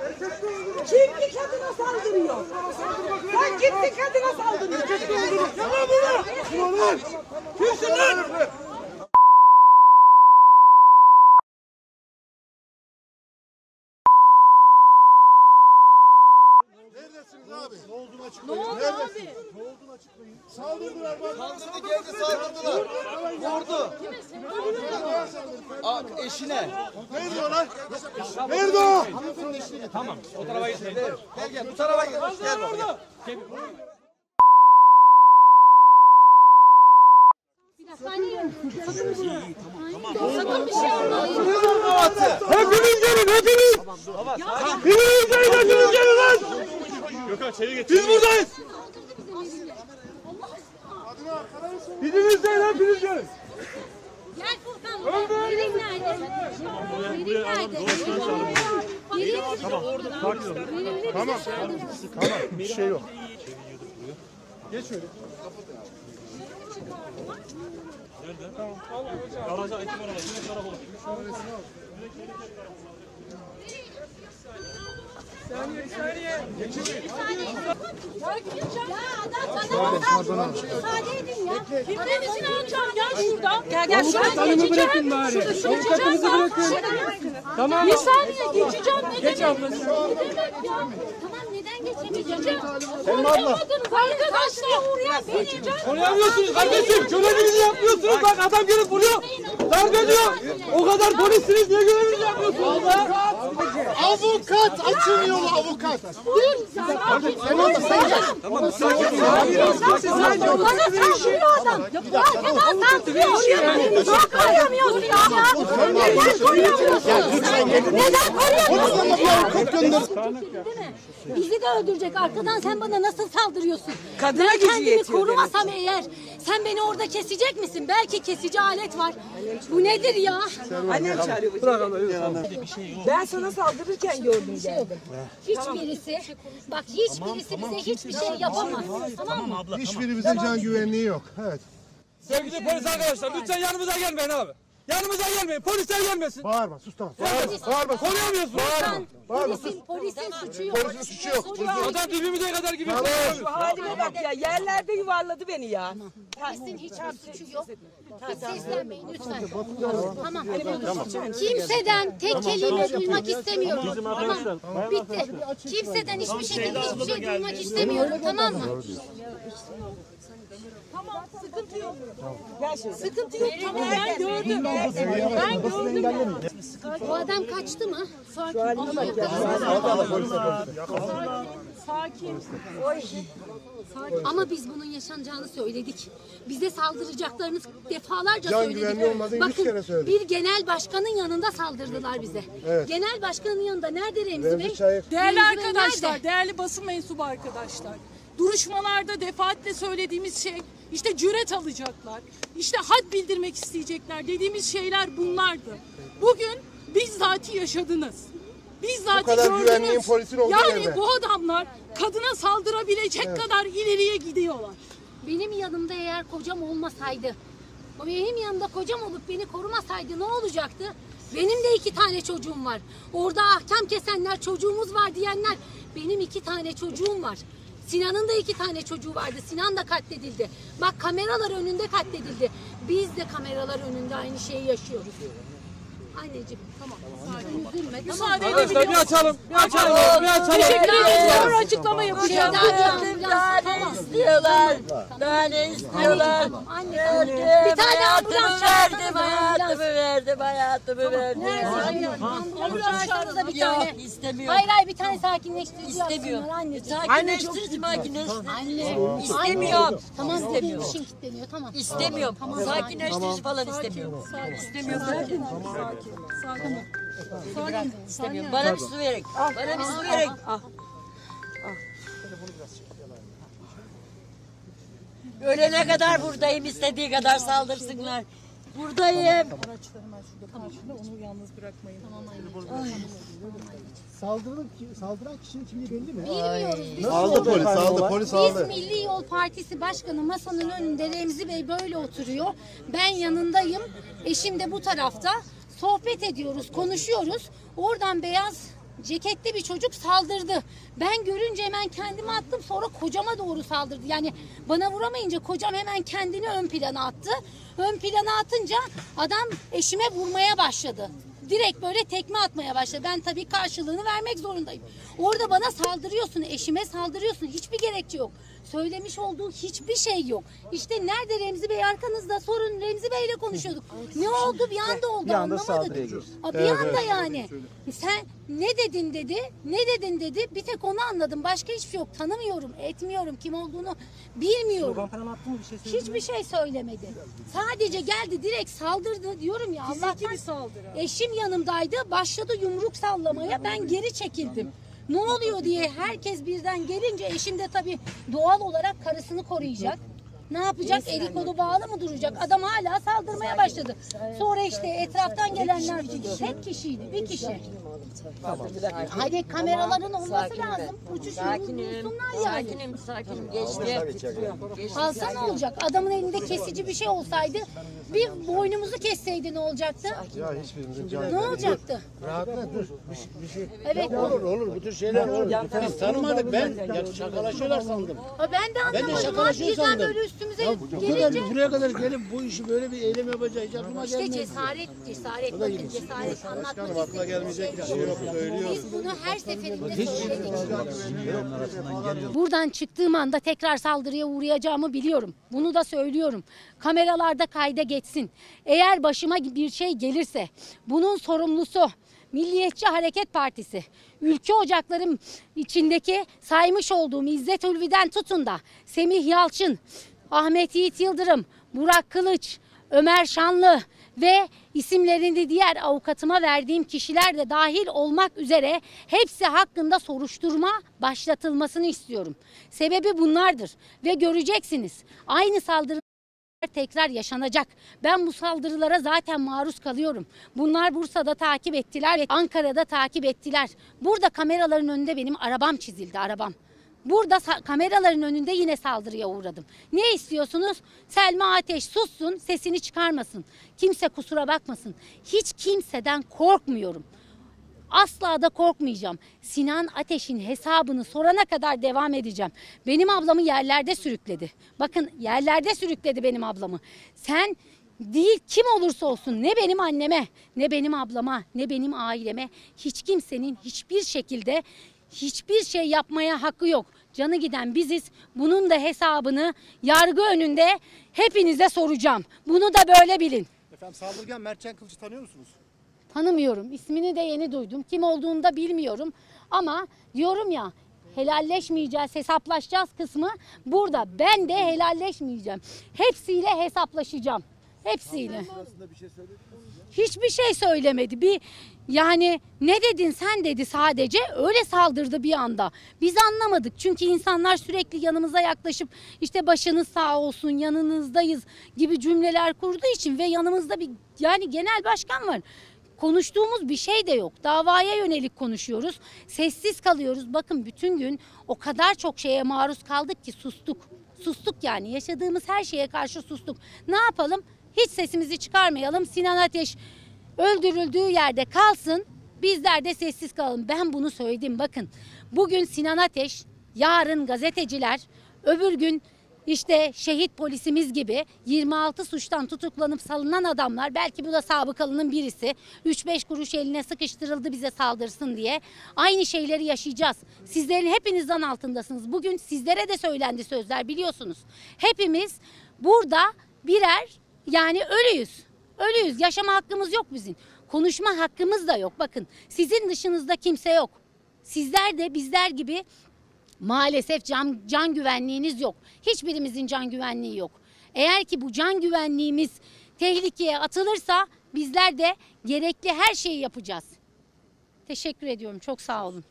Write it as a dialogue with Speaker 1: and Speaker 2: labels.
Speaker 1: Kim bir kadına saldırıyor? Sen kimsin kadına saldırıyor? Tamam bunu. Kimsin lan?
Speaker 2: Neredesiniz abi? Ne olduğunu açıklayın.
Speaker 1: Ne oldu abi?
Speaker 2: Ne olduğunu açıklayın. Saldırdılar bak.
Speaker 3: Saldırdı geldi saldırdılar. Vurdu. Eşine.
Speaker 2: Nerede o lan? Nerede o?
Speaker 4: Tamam. O tarafa gitmeyin.
Speaker 3: Gel bu tarafa gel. Gel baba.
Speaker 1: Sakın bir şey olmaz.
Speaker 2: Hepiniz gelin hepiniz. Hepiniz gelin hepiniz gelin lan. Biz buradayız. Hepiniz gelin hepiniz gelin.
Speaker 1: Gel Furkan. Yerin nerede? Yerin nerede?
Speaker 2: Tamam. Tamam bir şey yok. Geç şöyle.
Speaker 4: Garaja iki numara. Yine taraf olur.
Speaker 1: Müsaade edin ya. Kimliğinizi alacağım. Gel şuradan. Gel şuradan geçeceğim. Şurada geçeceğim. Tamam. Bir saniye geçeceğim. Ne demek? Ne demek ya? Tamam neden geçemeyeceğim? Korkamadınız arkadaşlar. Uğrayan beni.
Speaker 4: Koruyamıyorsunuz kardeşim. Görevinizi yapmıyorsunuz. Bak adam gelip vuruyor. Darp ediyor. O kadar polissiniz. Niye görevinizi yapmıyorsunuz?
Speaker 2: Avukat açın yolu avukat.
Speaker 1: Bana saldırıyor adam. Bu arkadan saldırıyor. Niye koruyamıyorsun ya? Neden koruyamıyorsun? Neden koruyamıyorsun? Bizi de öldürecek. Arkadan sen bana nasıl saldırıyorsun?
Speaker 5: Kadına
Speaker 1: ben
Speaker 5: gücü
Speaker 1: kendimi
Speaker 5: yetiyor
Speaker 1: korumasam eğer sen beni orada kesecek misin? Belki kesici alet var. Bu nedir ya?
Speaker 5: Annem çağırıyor. Ben sana saldırırken gördüm geldim.
Speaker 1: Hiçbirisi, bak hiçbirisi bize hiçbir şey yapamaz. Tamam mı?
Speaker 2: Hiçbirimizin can güvenliği yok. Evet.
Speaker 4: Sevgili polis arkadaşlar lütfen yanımıza gelmeyin abi. Yanımıza gelmeyin. Polisler gelmesin.
Speaker 2: Bağırma sus tamam.
Speaker 4: Bağırma. Koruyamıyorsun.
Speaker 1: Polisin suçu yok.
Speaker 2: Polisin suçu yok.
Speaker 4: Adam dibimize kadar gibi.
Speaker 5: Şu halime bak ya, yerlerde yuvarladı beni ya.
Speaker 1: Polisin hiçbir suçu yok. Seslenmeyin lütfen. Tamam. Kimseden tek kelime duymak istemiyorum. Tamam. Bitti. Kimseden hiçbir şekilde hiçbir şey duymak istemiyorum. Tamam mı?
Speaker 5: Tamam, sıkıntı yok. Sıkıntı yok. Tamam, ben gördüm. Ben gördüm.
Speaker 1: O adam kaçtı mı?
Speaker 5: Sakin.
Speaker 1: Ama biz bunun yaşanacağını söyledik. Bize saldıracaklarını defalarca
Speaker 2: Can
Speaker 1: söyledik.
Speaker 2: güvenliği olmadığını 100 kere söyledik.
Speaker 1: Bir genel başkanın yanında saldırdılar bize.
Speaker 2: Evet.
Speaker 1: Genel başkanın yanında nerede Remzi
Speaker 2: Remzi
Speaker 1: Bey?
Speaker 2: Çayır.
Speaker 6: Değerli
Speaker 1: Remzi Bey
Speaker 6: arkadaşlar,
Speaker 1: nerede?
Speaker 6: değerli basın mensubu arkadaşlar. Duruşmalarda defaatle söylediğimiz şey, işte cüret alacaklar, işte had bildirmek isteyecekler dediğimiz şeyler bunlardı. Bugün bizzati yaşadınız. Bizzati
Speaker 2: Bu kadar
Speaker 6: gördünüz.
Speaker 2: güvenliğin, polisin olduğu
Speaker 6: yani
Speaker 2: yerde.
Speaker 6: bu adamlar kadına saldırabilecek kadar ileriye gidiyorlar.
Speaker 1: Benim yanımda eğer kocam olmasaydı, benim yanımda kocam olup beni korumasaydı ne olacaktı? Benim de 2 tane çocuğum var. Orada ahkam kesenler, çocuğumuz var diyenler, benim 2 tane çocuğum var. Sinan'ın da 2 tane çocuğu vardı. Sinan da katledildi. Bak kameralar önünde katledildi. Biz de kameralar önünde aynı şeyi yaşıyoruz. Anneciğim tamam. Üzülme tamam.
Speaker 6: Müsaade
Speaker 4: Arkadaşlar bir açalım. Bir açalım. Bir açalım.
Speaker 6: Teşekkür ederim. Sonra açıklama yapacağım.
Speaker 1: Tamam.
Speaker 7: İstiyorlar. Daha ne istiyorlar?
Speaker 1: Tamam anne. Bir tane ambulans çağırsana.
Speaker 7: Hayatımı verdim.
Speaker 1: Ambulans çağırsanıza bir tane.
Speaker 7: Yok, istemiyorum.
Speaker 1: Hayır bir tane sakinleştirici
Speaker 7: İstemiyorum.
Speaker 1: yapsınlar anneciğim.
Speaker 7: Sakinleştirici makinesi.
Speaker 1: Anne.
Speaker 7: İstemiyorum.
Speaker 1: Tamam
Speaker 7: İstemiyorum.
Speaker 1: dişin kilitleniyor tamam.
Speaker 7: İstemiyorum. Sakinleştirici falan istemiyorum. İstemiyorum. İstemiyorum. Bana bir su verin. Bana bir su verin. Ölene kadar buradayım. İstediği kadar saldırsınlar. Buradayım.
Speaker 6: Onu yalnız bırakmayın.
Speaker 2: Saldıran kişinin kimliği belli mi?
Speaker 1: Bilmiyoruz biz.
Speaker 2: Aldı polis aldı polis
Speaker 1: Biz
Speaker 2: aldı.
Speaker 1: Milli Yol Partisi Başkanı masanın önünde Remzi Bey böyle oturuyor. Ben yanındayım. Eşim de bu tarafta. Sohbet ediyoruz, konuşuyoruz. Oradan beyaz ceketli bir çocuk saldırdı. Ben görünce hemen kendimi attım, sonra kocama doğru saldırdı. Yani bana vuramayınca kocam hemen kendini ön plana attı. Ön plana atınca adam eşime vurmaya başladı. Direkt böyle tekme atmaya başladı. Ben tabii karşılığını vermek zorundayım. Orada bana saldırıyorsun, eşime saldırıyorsun. Hiçbir gerekçe yok. Söylemiş olduğu hiçbir şey yok. İşte nerede Remzi Bey, arkanızda sorun, Remzi Bey'le konuşuyorduk. Ne oldu? Bir anda oldu,
Speaker 3: Bir anda
Speaker 1: anlamadık.
Speaker 3: saldırıya geçti.
Speaker 1: Bir anda yani. Sen ne dedin dedi, ne dedin dedi. Bir tek onu anladım. Başka hiçbir şey yok. Tanımıyorum, etmiyorum. Kim olduğunu bilmiyorum. Hiçbir şey söylemedi. Sadece geldi, direkt saldırdı diyorum ya. Allah'tan
Speaker 6: bir saldırı.
Speaker 1: eşim yanımdaydı. Başladı yumruk sallamaya. Ben geri çekildim. Ne oluyor diye herkes birden gelince eşim de tabii doğal olarak karısını koruyacak. Ne yapacak? Eli kolu bağlı mı duracak? Adam hala saldırmaya başladı. Sonra işte etraftan gelenler tek kişiydi, bir kişi. Hadi kameraların olması lazım. Uçuş bulsunlar yani.
Speaker 7: Sakinim. Geçti.
Speaker 1: Alsa ne olacak? Adamın elinde kesici bir şey olsaydı, bir boynumuzu kesseydi ne olacaktı?
Speaker 2: Ya hiçbirimizin canı.
Speaker 1: Ne olacaktı?
Speaker 2: Rahatla dur. Bir şey.
Speaker 1: Evet.
Speaker 2: Olur bu tür şeyler olur. Biz tanımadık, ben yani şakalaşıyorlar sandım.
Speaker 1: Ben de anlamadım.
Speaker 2: şakalaşıyor
Speaker 1: Birden
Speaker 2: sandım.
Speaker 1: böyle üstümüze
Speaker 2: Bu
Speaker 1: gelince.
Speaker 2: kadar buraya kadar gelip bu işi böyle bir eylem yapacağı hiç aklıma
Speaker 1: İşte
Speaker 2: gelmedi.
Speaker 1: cesaret bakın, cesaret anlatmak
Speaker 2: Aklına gelmeyecek bir şey yok, söylüyoruz.
Speaker 1: Biz bunu her seferinde söyledik. Buradan çıktığım anda tekrar saldırıya uğrayacağımı biliyorum. Bunu da söylüyorum. Kameralarda kayda geçsin. Eğer başıma bir şey gelirse bunun sorumlusu Milliyetçi Hareket Partisi, ülke ocaklarım içindeki saymış olduğum İzzet Ulvi'den tutun da Semih Yalçın, Ahmet Yiğit Yıldırım, Burak Kılıç, Ömer Şanlı ve isimlerini diğer avukatıma verdiğim kişiler de dahil olmak üzere hepsi hakkında soruşturma başlatılmasını istiyorum. Sebebi bunlardır ve göreceksiniz aynı saldırı tekrar yaşanacak. Ben bu saldırılara zaten maruz kalıyorum. Bunlar Bursa'da takip ettiler ve Ankara'da takip ettiler. Burada kameraların önünde benim arabam çizildi, arabam. Burada kameraların önünde yine saldırıya uğradım. Ne istiyorsunuz? Selma Ateş sussun, sesini çıkarmasın. Kimse kusura bakmasın. Hiç kimseden korkmuyorum. Asla da korkmayacağım. Sinan Ateş'in hesabını sorana kadar devam edeceğim. Benim ablamı yerlerde sürükledi. Bakın yerlerde sürükledi benim ablamı. Sen değil, kim olursa olsun, ne benim anneme, ne benim ablama, ne benim aileme, hiç kimsenin hiçbir şekilde hiçbir şey yapmaya hakkı yok. Canı giden biziz. Bunun da hesabını yargı önünde hepinize soracağım. Bunu da böyle bilin.
Speaker 2: Efendim saldırgan Mertcan Kılıç'ı tanıyor musunuz?
Speaker 1: Tanımıyorum. İsmini de yeni duydum. Kim olduğunu da bilmiyorum. Ama diyorum ya, helalleşmeyeceğiz, hesaplaşacağız kısmı burada. Ben de helalleşmeyeceğim. Hepsiyle hesaplaşacağım. Hepsiyle. Hiçbir şey söylemedi. Yani ne dedin sen dedi sadece, öyle saldırdı bir anda. Biz anlamadık çünkü insanlar sürekli yanımıza yaklaşıp işte başınız sağ olsun, yanınızdayız gibi cümleler kurduğu için ve yanımızda bir yani genel başkan var. Konuştuğumuz bir şey de yok. Davaya yönelik konuşuyoruz. Sessiz kalıyoruz. Bakın bütün gün o kadar çok şeye maruz kaldık ki sustuk. Sustuk yani. Yaşadığımız her şeye karşı sustuk. Ne yapalım? Hiç sesimizi çıkarmayalım. Sinan Ateş öldürüldüğü yerde kalsın. Bizler de sessiz kalalım. Ben bunu söyledim. Bakın bugün Sinan Ateş, yarın gazeteciler, öbür gün İşte şehit polisimiz gibi 26 suçtan tutuklanıp salınan adamlar, belki bu da sabıkalının birisi, 3-5 kuruş eline sıkıştırıldı bize saldırsın diye, aynı şeyleri yaşayacağız. Sizlerin hepinizden altındasınız. Bugün sizlere de söylendi sözler, biliyorsunuz. Hepimiz burada birer yani ölüyüz. Ölüyüz. Yaşama hakkımız yok bizim. Konuşma hakkımız da yok. Bakın sizin dışınızda kimse yok. Sizler de bizler gibi maalesef can güvenliğiniz yok. Hiçbirimizin can güvenliği yok. Eğer ki bu can güvenliğimiz tehlikeye atılırsa bizler de gerekli her şeyi yapacağız. Teşekkür ediyorum. Çok sağ olun.